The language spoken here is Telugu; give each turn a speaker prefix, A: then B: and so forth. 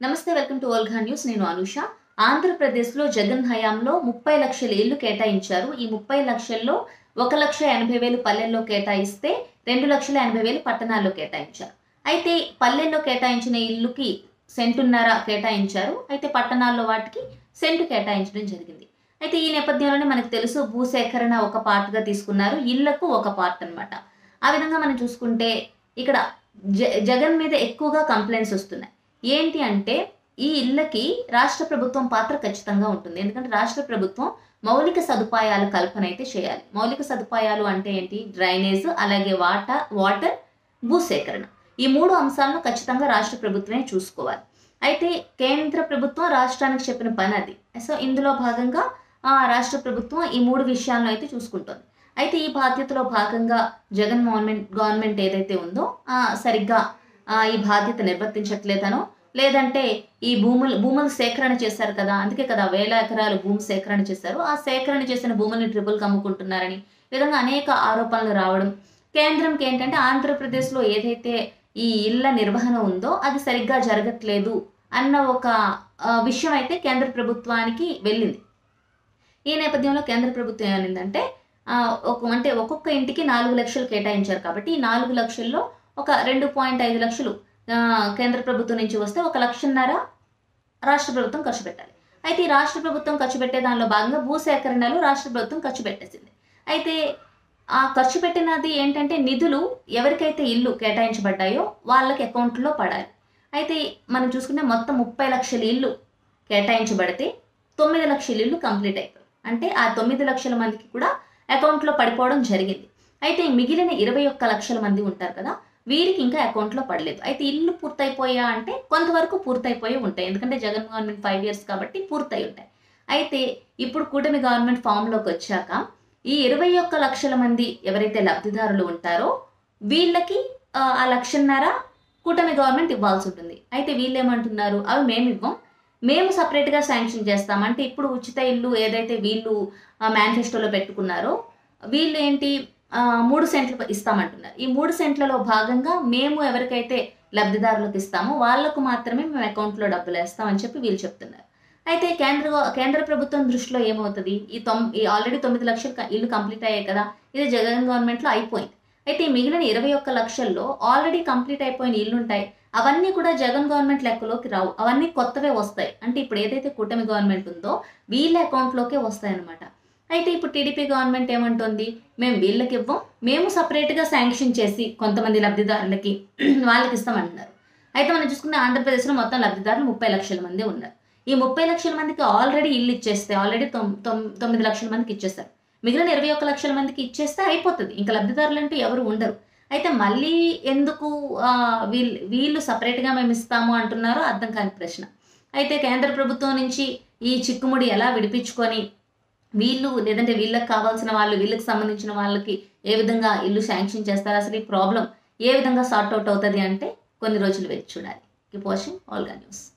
A: నమస్తే, వెల్కమ్ టు ఓల్గా న్యూస్. నేను అనుష. ఆంధ్రప్రదేశ్లో జగన్ హయాంలో 30 లక్షల ఇళ్లు కేటాయించారు. ఈ 30 లక్షల్లో 1,80,000 పల్లెల్లో కేటాయిస్తే 2,80,000 పట్టణాల్లో కేటాయించారు. అయితే పల్లెల్లో కేటాయించిన ఇల్లుకి సెంటున్నర కేటాయించారు. అయితే పట్టణాల్లో వాటికి సెంటు కేటాయించడం జరిగింది. అయితే ఈ నేపథ్యంలోనే మనకు తెలుసు, భూసేకరణ ఒక పార్ట్గా తీసుకున్నారు, ఇళ్లకు ఒక పార్ట్ అన్నమాట. ఆ విధంగా మనం చూసుకుంటే ఇక్కడ జగన్ మీద ఎక్కువగా కంప్లైంట్స్ వస్తున్నాయి. ఏంటి అంటే ఈ ఇళ్ళకి రాష్ట్ర ప్రభుత్వం పాత్ర ఖచ్చితంగా ఉంటుంది. ఎందుకంటే రాష్ట్ర ప్రభుత్వం మౌలిక సదుపాయాల కల్పన అయితే చేయాలి. మౌలిక సదుపాయాలు అంటే ఏంటి? డ్రైనేజ్, అలాగే వాటర్, భూసేకరణ. ఈ 3 అంశాలను ఖచ్చితంగా రాష్ట్ర ప్రభుత్వమే చూసుకోవాలి. అయితే కేంద్ర ప్రభుత్వం రాష్ట్రానికి చెప్పిన పని అది. సో ఇందులో భాగంగా రాష్ట్ర ప్రభుత్వం ఈ 3 విషయాలను అయితే చూసుకుంటుంది. అయితే ఈ బాధ్యతలో భాగంగా జగన్ గవర్నమెంట్ ఏదైతే ఉందో సరిగ్గా ఈ బాధ్యత నిర్వర్తించట్లేదనో, లేదంటే ఈ భూములు సేకరణ చేశారు కదా, అందుకే కదా వేల ఎకరాలు భూమి సేకరణ చేశారు, ఆ సేకరణ చేసిన భూముల్ని ట్రిపుల్కి అమ్ముకుంటున్నారని విధంగా అనేక ఆరోపణలు రావడం. కేంద్రంకి ఏంటంటే ఆంధ్రప్రదేశ్లో ఏదైతే ఈ ఇళ్ల నిర్వహణ ఉందో అది సరిగ్గా జరగట్లేదు అన్న ఒక విషయం అయితే కేంద్ర ప్రభుత్వానికి వెళ్ళింది. ఈ నేపథ్యంలో కేంద్ర ప్రభుత్వం ఏమైందంటే ఒక్కొక్క ఇంటికి 4 లక్షలు కేటాయించారు. కాబట్టి ఈ 4 లక్షల్లో ఒక 2.5 లక్షలు కేంద్ర ప్రభుత్వం నుంచి వస్తే 1,50,000 రాష్ట్ర ప్రభుత్వం ఖర్చు పెట్టాలి. అయితే ఈ రాష్ట్ర ప్రభుత్వం ఖర్చు పెట్టే దానిలో భాగంగా భూసేకరణలు రాష్ట్ర ప్రభుత్వం ఖర్చు పెట్టేసింది. అయితే ఆ ఖర్చు పెట్టినది ఏంటంటే నిధులు ఎవరికైతే ఇల్లు కేటాయించబడ్డాయో వాళ్ళకి అకౌంట్లో పడాలి. అయితే మనం చూసుకుంటే మొత్తం 30 లక్షల ఇల్లు కేటాయించబడితే 9 లక్షల ఇల్లు కంప్లీట్ అయిపోయి, అంటే ఆ 9 లక్షల మందికి కూడా అకౌంట్లో పడిపోవడం జరిగింది. అయితే మిగిలిన 21 లక్షల మంది ఉంటారు కదా, వీరికి ఇంకా అకౌంట్లో పడలేదు. అయితే ఇల్లు పూర్తయిపోయా అంటే కొంతవరకు పూర్తయిపోయి ఉంటాయి, ఎందుకంటే జగన్ గవర్నమెంట్ 5 years కాబట్టి పూర్తయి ఉంటాయి. అయితే ఇప్పుడు కూటమి గవర్నమెంట్ ఫామ్లోకి వచ్చాక ఈ 21 లక్షల మంది ఎవరైతే లబ్ధిదారులు ఉంటారో వీళ్ళకి 1,50,000 కూటమి గవర్నమెంట్ ఇవ్వాల్సి ఉంటుంది. అయితే వీళ్ళు ఏమంటున్నారు, అవి మేము ఇవ్వం, మేము సపరేట్గా శాంక్షన్ చేస్తాం. అంటే ఇప్పుడు ఉచిత ఇల్లు ఏదైతే వీళ్ళు మేనిఫెస్టోలో పెట్టుకున్నారో వీళ్ళు ఏంటి 3 సెంట్లు ఇస్తామంటున్నారు. ఈ 3 సెంట్లలో భాగంగా మేము ఎవరికైతే లబ్ధిదారులకు ఇస్తామో వాళ్లకు మాత్రమే మేము అకౌంట్లో డబ్బులు వేస్తామని చెప్పి వీళ్ళు చెప్తున్నారు. అయితే కేంద్ర ప్రభుత్వం దృష్టిలో ఏమవుతుంది, ఈ ఆల్రెడీ 9 లక్షలు ఇల్లు కంప్లీట్ అయ్యాయి కదా, ఇది జగన్ గవర్నమెంట్లో అయిపోయింది. అయితే ఈ మిగిలిన 21 లక్షల్లో ఆల్రెడీ కంప్లీట్ అయిపోయిన ఇల్లు ఉంటాయి, అవన్నీ కూడా జగన్ గవర్నమెంట్ లెక్కలోకి రావు, అవన్నీ కొత్తవే వస్తాయి. అంటే ఇప్పుడు ఏదైతే కూటమి గవర్నమెంట్ ఉందో వీళ్ళ అకౌంట్లోకే వస్తాయి అన్నమాట. అయితే ఇప్పుడు టీడీపీ గవర్నమెంట్ ఏమంటుంది, మేము వీళ్ళకి ఇవ్వం, మేము సపరేట్గా శాంక్షన్ చేసి కొంతమంది లబ్ధిదారులకి వాళ్ళకి ఇస్తామంటున్నారు. అయితే మనం చూసుకుంటే ఆంధ్రప్రదేశ్లో మొత్తం లబ్ధిదారులు 30 లక్షల మంది ఉన్నారు. ఈ 30 లక్షల మందికి ఆల్రెడీ ఇల్లు ఇచ్చేస్తే ఆల్రెడీ 9 లక్షల మందికి ఇచ్చేస్తారు. మిగిలిన 21 లక్షల మందికి ఇచ్చేస్తే అయిపోతుంది, ఇంకా లబ్ధిదారులు అంటూ ఎవరు ఉండరు. అయితే మళ్ళీ ఎందుకు వీళ్ళు సపరేట్గా మేము ఇస్తాము అంటున్నారో అర్థం కాని ప్రశ్న. అయితే కేంద్ర ప్రభుత్వం నుంచి ఈ చిక్కుముడి ఎలా విడిపించుకొని వీళ్ళు, లేదంటే వీళ్ళకి కావాల్సిన వాళ్ళు, వీళ్ళకి సంబంధించిన వాళ్ళకి ఏ విధంగా ఇల్లు శాంక్షన్ చేస్తారు, అసలు ఈ ప్రాబ్లం ఏ విధంగా సార్ట్ అవుట్ అవుతుంది అంటే కొన్ని రోజులు వేచి చూడాలి. Keep watching Olga news.